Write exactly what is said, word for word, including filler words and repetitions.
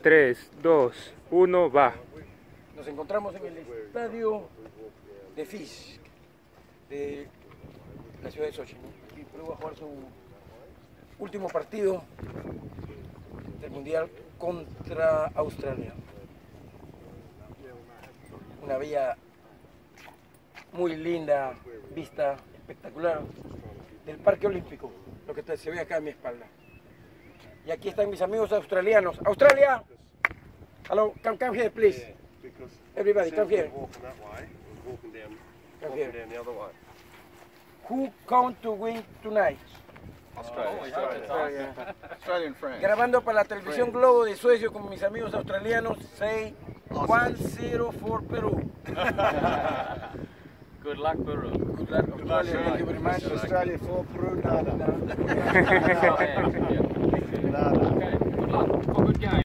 tres, dos, uno, va. Nos encontramos en el estadio de Fisk, de la ciudad de Sochi, ¿no? Y Perú va a jugar su último partido del Mundial contra Australia. Una bella, muy linda vista, espectacular, del Parque Olímpico, lo que se ve acá a mi espalda. Y aquí están mis amigos australianos. ¡Australia! Hello, come, come here, please. Everybody, come here. Come here. Who come to win tonight? Australia. Australian friends. Grabando para la televisión Globo de Suecia con mis amigos australianos. Say one zero for Perú. Good luck, Peru. Good luck, Australia. Thank you very much. Australia for Peru, nada. Okay, good luck. Have a good game.